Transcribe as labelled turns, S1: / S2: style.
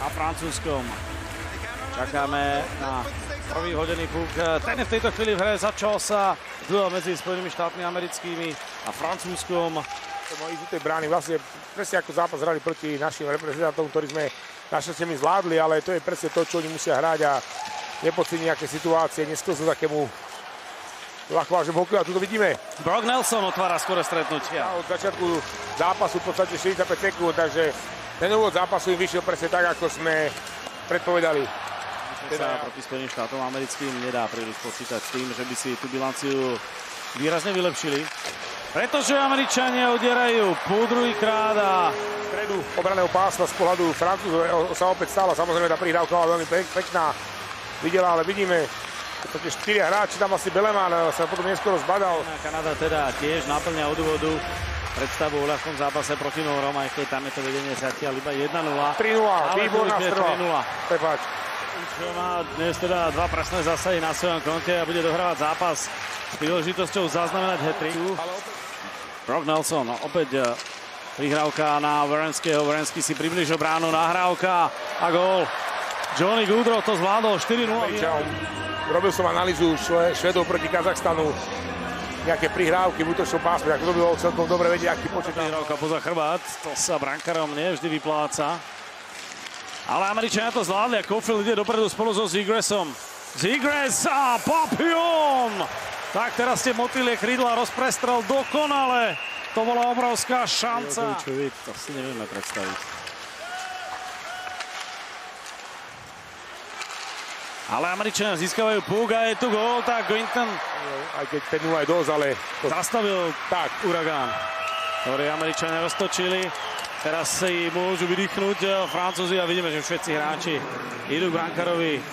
S1: a Francúzskom. Čakáme na prvý hodený puk. Ten je v tejto chvíli v hre. Začal sa duel medzi Spojenými štátmi americkými a Francúzskom.
S2: Ísť do tej brány vlastne presne ako zápas hrali proti našim reprezentantom, ktorí sme našťastie my zvládli, ale to je presne to, čo oni musia hrať a nepodceniť nejaké situácie, nesklznú takému ľahkovážnemu hokeju. A tu to vidíme.
S1: Brock Nelson otvára skore stretnutia.
S2: Od začiatku zápasu v podstate 45 sekúnd, takže ten úvod zápasu im vyšiel presne tak, ako sme predpovedali.
S1: Sa proti Spojeným štátom americkým nedá príliš počítať s tým, že by si tú bilanciu výrazne vylepšili. Pretože Američania udierajú po druhýkrát a
S2: stredu obraného pásma z pohľadu Francúzov sa opäť stala. Samozrejme tá prihrávka bola veľmi pekná. Videla, ale vidíme, že 4 hráči, tam asi Beleman sa potom neskoro zbadal.
S1: Kanada teda tiež naplňa od úvodu predstavu o ľahkom zápase proti Nórom, aj keď tam je to vedenie zatiaľ iba 1-0.
S2: 3-0, výborná strela. Prepáč.
S1: Čo má dnes teda dva presné zásahy na svojom konte a bude dohrávať zápas s príležitosťou zaznamenať hat-trick. Brock Nelson, opäť prihrávka na Werenského. Werenský si priblížil bránu, nahrávka a gól. Johnny Gaudreau to zvládol 4-0.
S2: Robil som analýzu Švedov proti Kazachstanu. Nejaké prihrávky v útočnom pásme, tak to by bolo celkom dobre vedieť, aký počet.
S1: Prihrávka poza chrbát, to sa brankárom nevždy vypláca. Ale Američania to zvládli a Caufield ide dopredu spolu so Zegresom. Zegres a Papillon! Tak teraz ste motýlie krídla, rozprestrel dokonale. To bola obrovská šanca. To si nevieme predstaviť. Ale Američania získavajú puk a je tu gól, tak Quinton.
S2: Aj keď ten 0 je dosť, ale
S1: zastavil
S2: tak
S1: uragán, ktorý Američania roztočili. Teraz si môžu vydýchnuť Francúzi a vidíme, že všetci hráči idú k brankárovi